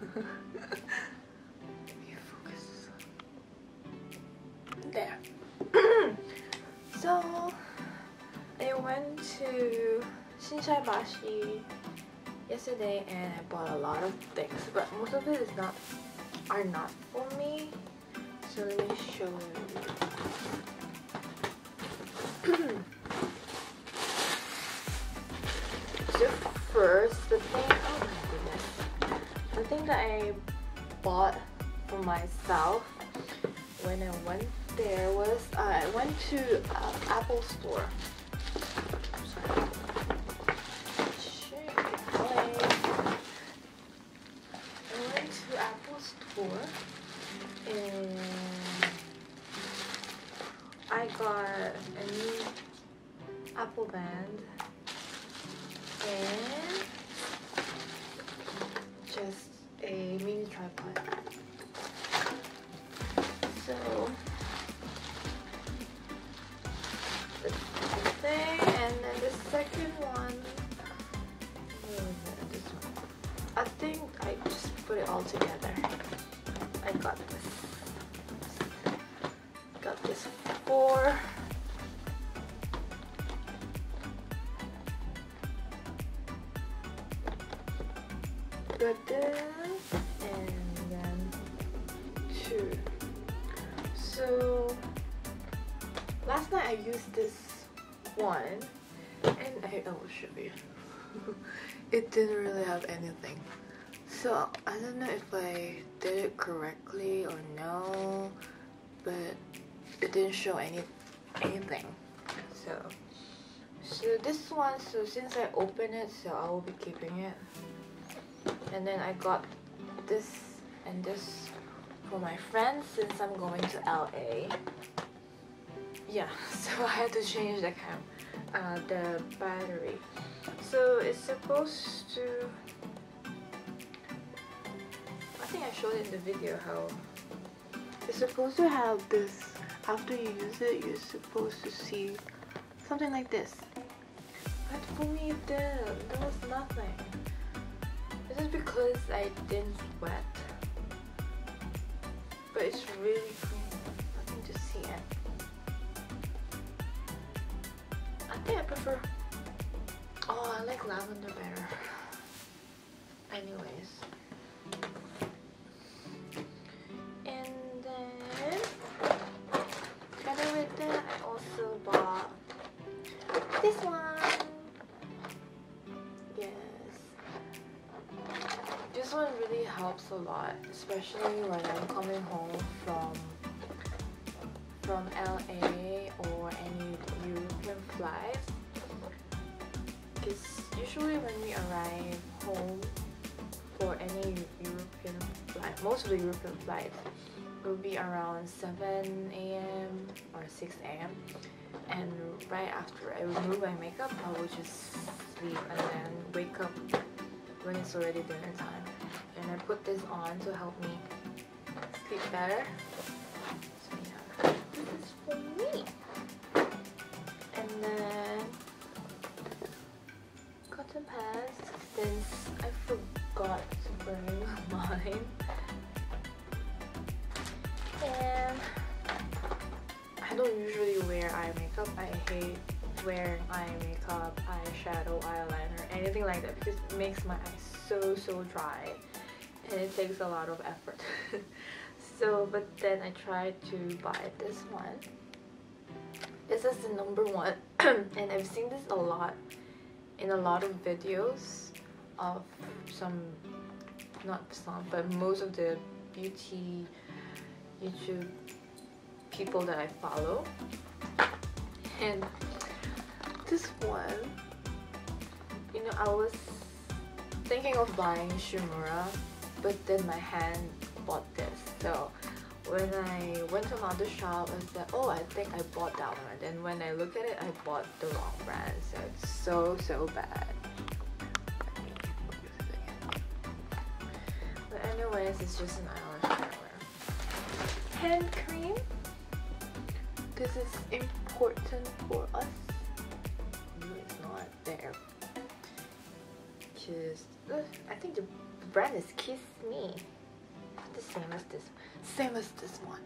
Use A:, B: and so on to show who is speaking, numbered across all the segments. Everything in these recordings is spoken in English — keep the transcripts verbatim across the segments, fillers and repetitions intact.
A: You focus. There. So I went to Shinsaibashi yesterday and I bought a lot of things, but most of it is not are not for me. So let me show you. So first, the thing, oh my goodness, the thing that I bought for myself when I went there was uh, I went to uh, Apple Store. Sorry. I went to Apple Store and I got a new Apple band and just a mini tripod. So that's the thing, and then the second one, where was it? This one. I think I just put it all together. I got this. Got this for got this and then two. So last night I used this one and I, I will show you. It didn't really have anything. So I don't know if I did it correctly or no, but it didn't show any anything. So so this one, so since I opened it, so I will be keeping it. And then I got this and this for my friends since I'm going to L A. Yeah, so I had to change the cam, uh, the battery. So it's supposed to, I think I showed it in the video how it's supposed to have this. After you use it, you're supposed to see something like this. But for me it didn't. There was nothing. This is because I didn't sweat. But it's really clean. Nothing to see it. I think I prefer, oh, I like lavender better. Anyways. And then together with that, I also bought this one. This one really helps a lot, especially when I'm coming home from from L A or any European flights. Because usually when we arrive home for any European flight, most of the European flights will be around seven A M or six A M And right after I remove my makeup, I will just sleep and then wake up when it's already dinner time. And I put this on to help me sleep better. So yeah, this is for me. And then cotton pads, since I forgot to bring mine. And I don't usually wear eye makeup. I hate wearing eye makeup, eyeshadow, eyeliner, anything like that because it makes my eyes so so dry and it takes a lot of effort. So but then I tried to buy this one. This is the number one and I've seen this a lot in a lot of videos of some, not some, but most of the beauty YouTube people that I follow. And this one, you know, I was thinking of buying Shimura, but then my hand bought this. So when I went to another shop, I said, oh, I think I bought that one. And when I look at it, I bought the wrong brand. So it's so, so bad. But anyways, it's just an eyelash curler. Hand cream. This is important for us. It's not there. because uh, I think the brand is Kiss Me. The same as this, same as this one.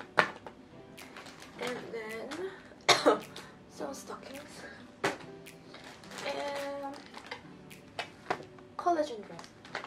A: And then some stockings and collagen dress.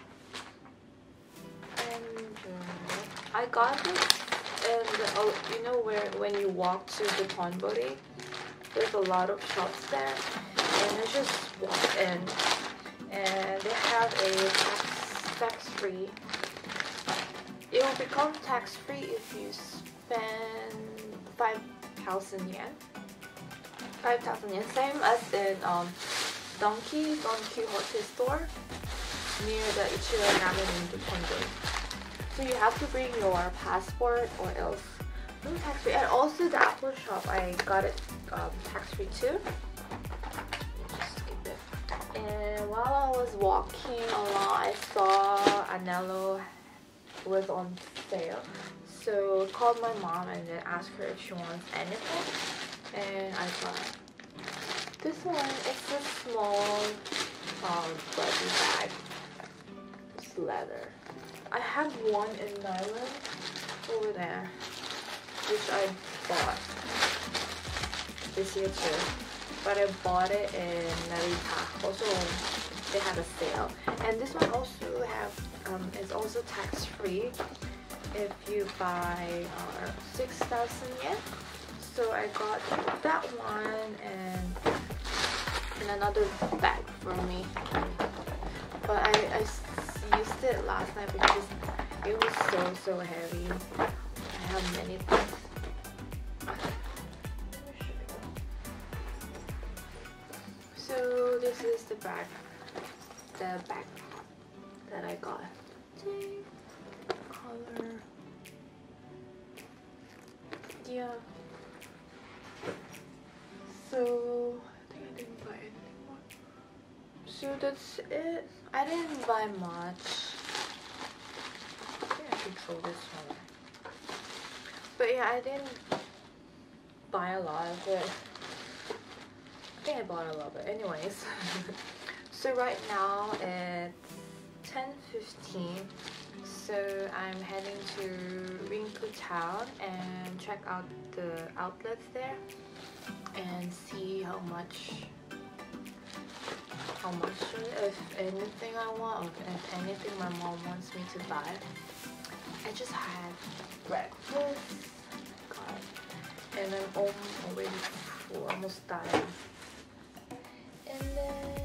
A: And uh, I got this, and uh, you know where when you walk to the Thonburi, there's a lot of shops there, and I just walked in, and they have a tax, tax-free. It will become tax-free if you spend five thousand yen. five thousand yen, same as in um, Donkey, Don Quixote store near the Ichiro Ramen in the Thonburi. So you have to bring your passport or else no tax-free. And also the Apple shop, I got it um, tax-free too. Just skip it. And while I was walking along, I saw Anello was on sale. So I called my mom and then asked her if she wants anything. And I got this one. It's a small um, buddy bag. It's leather. I have one in nylon over there, which I bought this year too. But I bought it in Narita. Also, they had a sale. And this one also have um, is also tax free if you buy uh, six thousand yen. So I got that one and and another bag for me. But I, I used it last night because it was so so heavy. I have many things. So this is the bag, the bag that I got. Color. Yeah. So I think I didn't buy anything more. So that's it. I didn't buy much. I think I should throw this one. But yeah, I didn't buy a lot of it. I think I bought a lot of it. Anyways. So right now it's ten fifteen. So I'm heading to Rinku Town and check out the outlets there and see how much how much if anything I want, or if anything my mom wants me to buy. I just had breakfast, God, and I'm home already full, almost dying. And then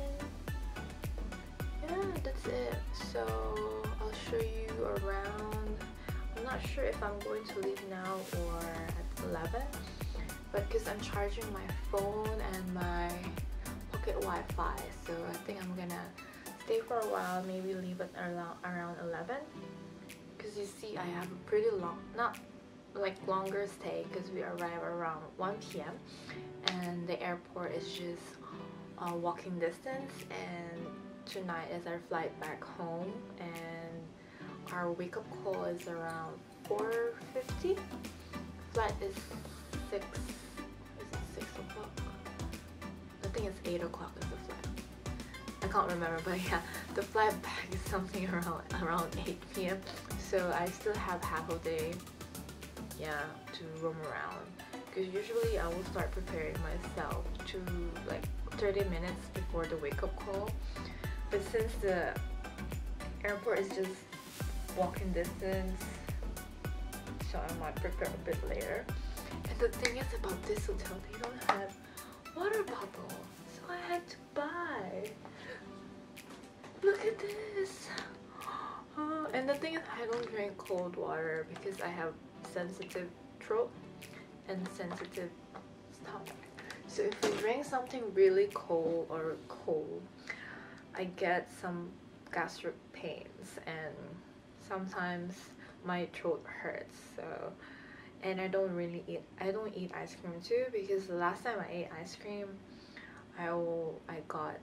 A: yeah, that's it. So I'll show you around. I'm not sure if I'm going to leave now or at eleven, but because I'm charging my phone and my pocket Wi-Fi, so I think I'm gonna stay for a while, maybe leave at around around eleven. Because you see, I have a pretty long, not like longer stay, because we arrive around one P M and the airport is just uh, walking distance, and tonight is our flight back home, and our wake-up call is around four fifty. Flight is six. Is it six o'clock? I think it's eight o'clock is the flight. I can't remember, but yeah, the flight back is something around around eight P M So I still have half a day, yeah, to roam around. Because usually I will start preparing myself to like thirty minutes before the wake-up call. But since the airport is just walking distance, so I might prepare a bit later. And the thing is about this hotel, they don't have water bottle, so I had to buy. Look at this. Oh, and the thing is, I don't drink cold water because I have sensitive throat and sensitive stomach. So if I drink something really cold or cold, I get some gastric pains and sometimes my throat hurts. So, and I don't really eat. I don't eat ice cream too, because the last time I ate ice cream, I will, I got.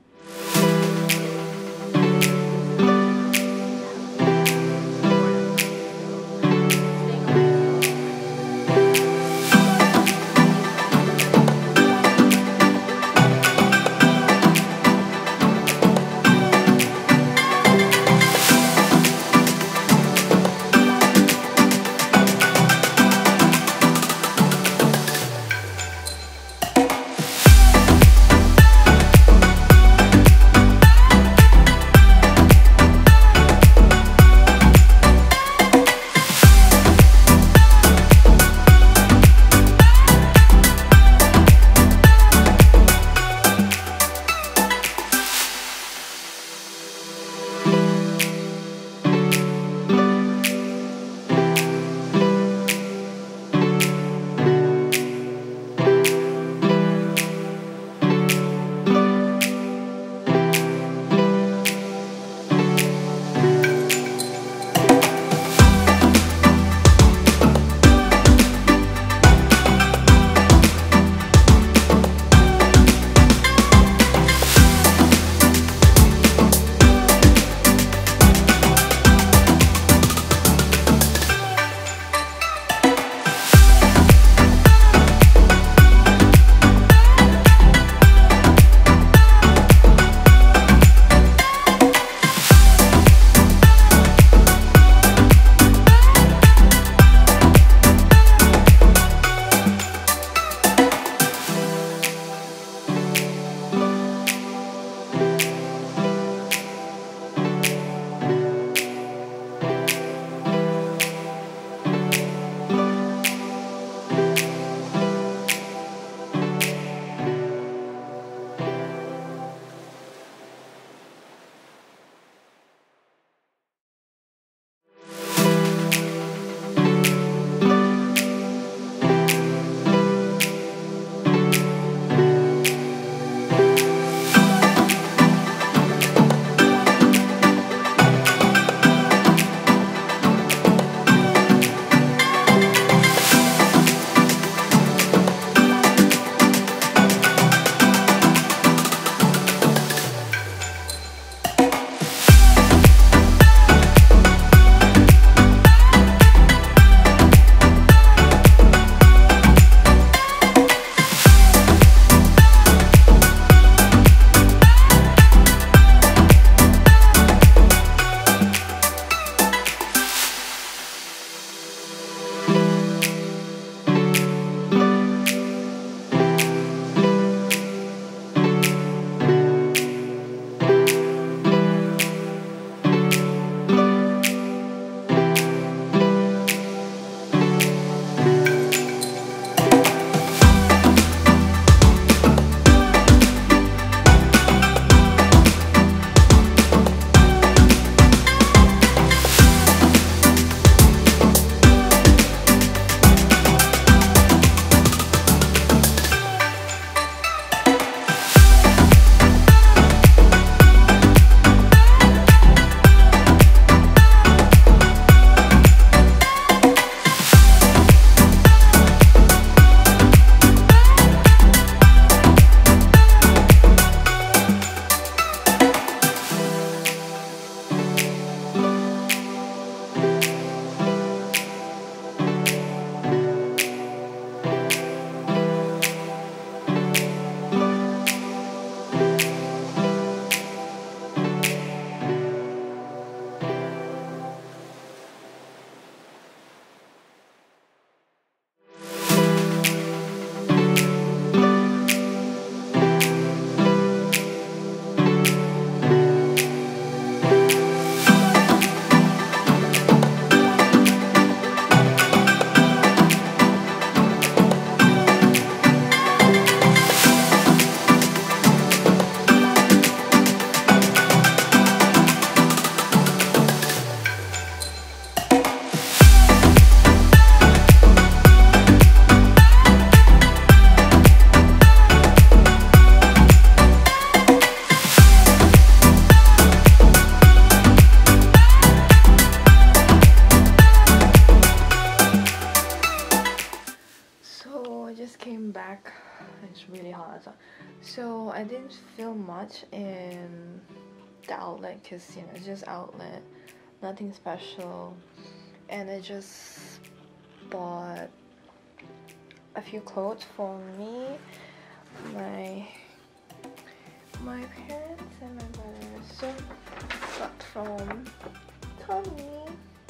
A: it's really hot outside. So I didn't film much in the outlet because you know it's just outlet, nothing special, and I just bought a few clothes for me, my my parents and my brother. So got from Tommy,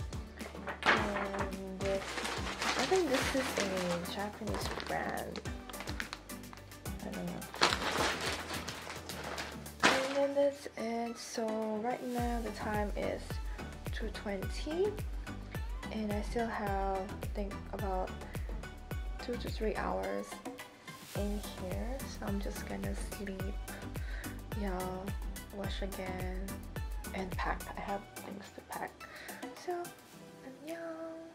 A: and this, I think this is a Japanese brand. I don't know. And then that's it. So right now the time is two twenty, and I still have I think about two to three hours in here. So I'm just gonna sleep, yeah, wash again, and pack. I have things to pack. So, 안녕.